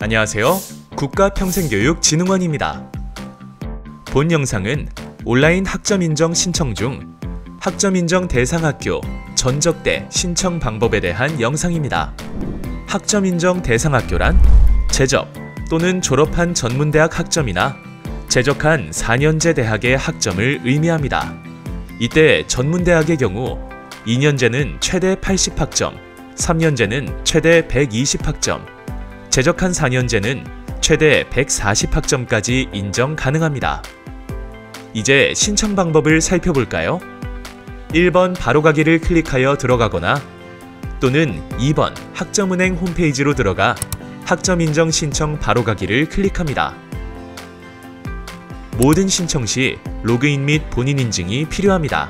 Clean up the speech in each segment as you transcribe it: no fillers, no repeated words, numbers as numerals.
안녕하세요. 국가평생교육진흥원입니다. 본 영상은 온라인 학점인정 신청 중 학점인정 대상학교 전적대 신청 방법에 대한 영상입니다. 학점인정 대상학교란 재적 또는 졸업한 전문대학 학점이나 재적한 4년제 대학의 학점을 의미합니다. 이때 전문대학의 경우 2년제는 최대 80학점, 3년제는 최대 120학점, 재적한 4년제는 최대 140학점까지 인정 가능합니다. 이제 신청 방법을 살펴볼까요? 1번 바로가기를 클릭하여 들어가거나 또는 2번 학점은행 홈페이지로 들어가 학점인정 신청 바로가기를 클릭합니다. 모든 신청 시 로그인 및 본인 인증이 필요합니다.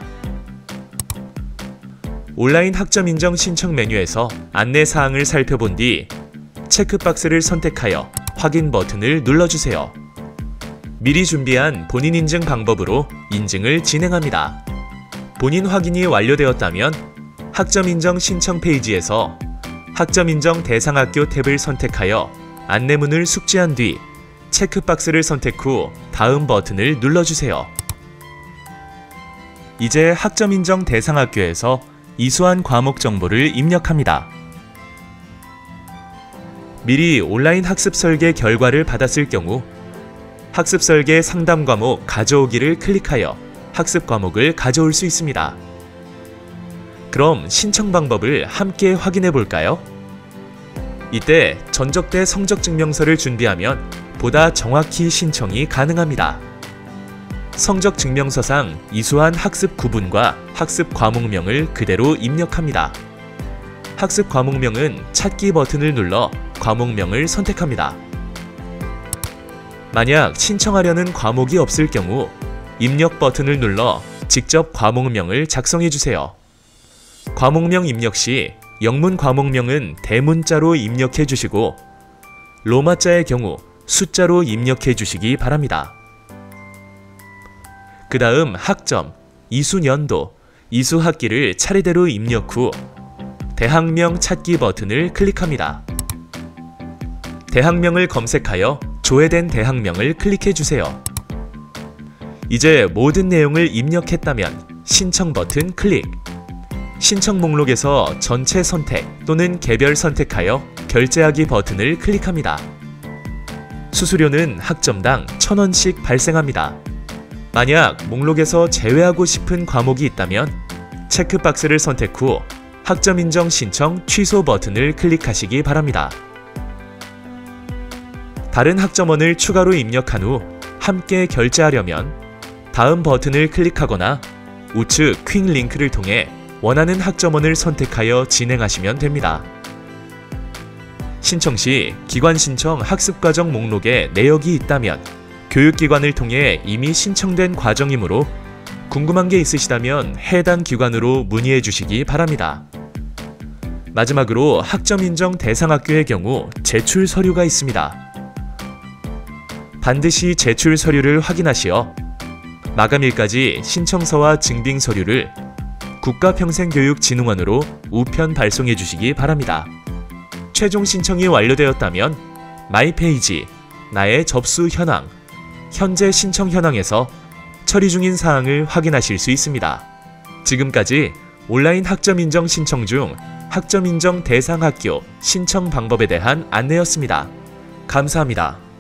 온라인 학점인정 신청 메뉴에서 안내사항을 살펴본 뒤 체크박스를 선택하여 확인 버튼을 눌러주세요. 미리 준비한 본인 인증 방법으로 인증을 진행합니다. 본인 확인이 완료되었다면 학점인정 신청 페이지에서 학점인정 대상학교 탭을 선택하여 안내문을 숙지한 뒤 체크박스를 선택 후 다음 버튼을 눌러주세요. 이제 학점인정 대상학교에서 이수한 과목 정보를 입력합니다. 미리 온라인 학습 설계 결과를 받았을 경우 학습 설계 상담 과목 가져오기를 클릭하여 학습 과목을 가져올 수 있습니다. 그럼 신청 방법을 함께 확인해 볼까요? 이때 전적대 성적증명서를 준비하면 보다 정확히 신청이 가능합니다. 성적증명서상 이수한 학습 구분과 학습 과목명을 그대로 입력합니다. 학습 과목명은 찾기 버튼을 눌러 과목명을 선택합니다. 만약 신청하려는 과목이 없을 경우 입력 버튼을 눌러 직접 과목명을 작성해주세요. 과목명 입력 시 영문 과목명은 대문자로 입력해 주시고 로마자의 경우 숫자로 입력해 주시기 바랍니다. 그 다음 학점, 이수년도, 이수학기를 차례대로 입력 후 대학명 찾기 버튼을 클릭합니다. 대학명을 검색하여 조회된 대학명을 클릭해 주세요. 이제 모든 내용을 입력했다면 신청 버튼 클릭. 신청 목록에서 전체 선택 또는 개별 선택하여 결제하기 버튼을 클릭합니다. 수수료는 학점당 1,000원씩 발생합니다. 만약 목록에서 제외하고 싶은 과목이 있다면 체크박스를 선택 후 학점인정 신청 취소 버튼을 클릭하시기 바랍니다. 다른 학점원을 추가로 입력한 후 함께 결제하려면 다음 버튼을 클릭하거나 우측 퀵 링크를 통해 원하는 학점원을 선택하여 진행하시면 됩니다. 신청 시 기관 신청 학습과정 목록에 내역이 있다면 교육기관을 통해 이미 신청된 과정이므로 궁금한 게 있으시다면 해당 기관으로 문의해 주시기 바랍니다. 마지막으로 학점인정 대상학교의 경우 제출 서류가 있습니다. 반드시 제출 서류를 확인하시어 마감일까지 신청서와 증빙 서류를 국가평생교육진흥원으로 우편 발송해 주시기 바랍니다. 최종 신청이 완료되었다면 마이 페이지, 나의 접수 현황, 현재 신청 현황에서 처리 중인 사항을 확인하실 수 있습니다. 지금까지 온라인 학점인정 신청 중 학점인정 대상학교 신청 방법에 대한 안내였습니다. 감사합니다.